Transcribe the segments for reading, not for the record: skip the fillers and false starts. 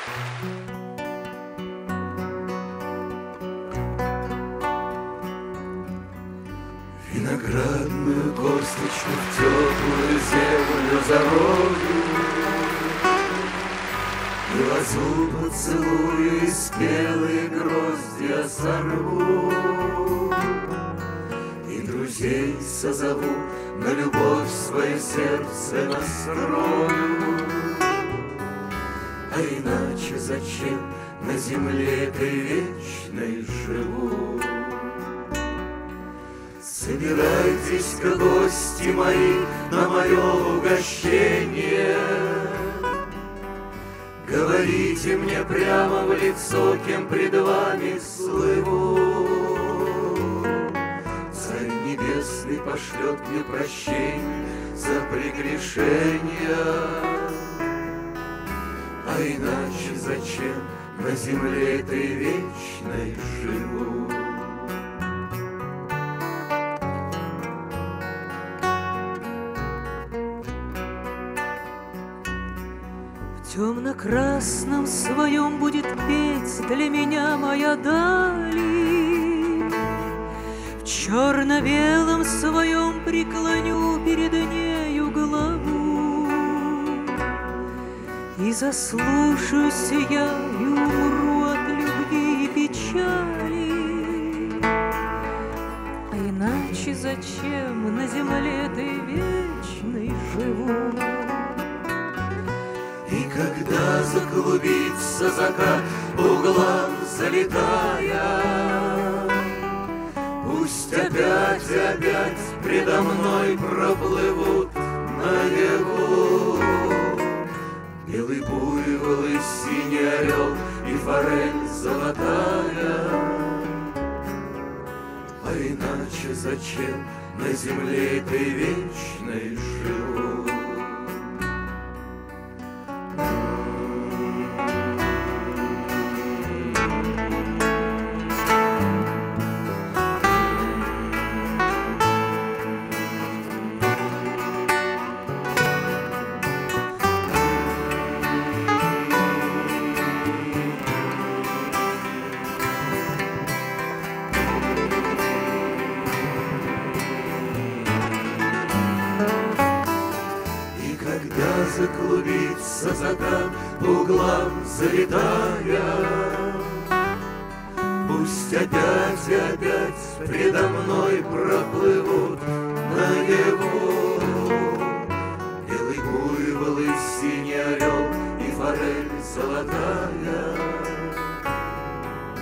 Виноградную косточку в теплую землю зарою, и лозу поцелую, и спелые гроздья сорву, и друзей созову, на любовь свое сердце настрою. А иначе зачем на земле этой вечной живу? Собирайтесь-ка, гости мои, на мое угощение. Говорите мне прямо в лицо, кем пред вами слыву. Царь небесный пошлет мне прощение за прегрешения. А иначе зачем на земле этой вечной живу? В темно-красном своем будет петь для меня моя дали, в черно-белом своем преклоню перед нею главу, и заслушаюсь я и умру от любви и печали. А иначе зачем на земле этой вечной живу? И когда заклубится закат, углам залетая, пусть опять и опять предо мной проплывут наяву белый буйвол и синий орел и форель золотая. А иначе зачем на земле этой вечной живу? Заклубится закат, углам залетая, пусть опять и опять предо мной проплывут наяву белый буйвол и синий орел и форель золотая.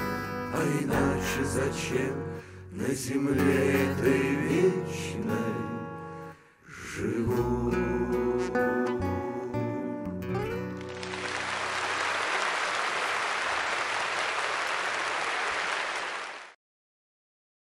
А иначе зачем на земле этой вечной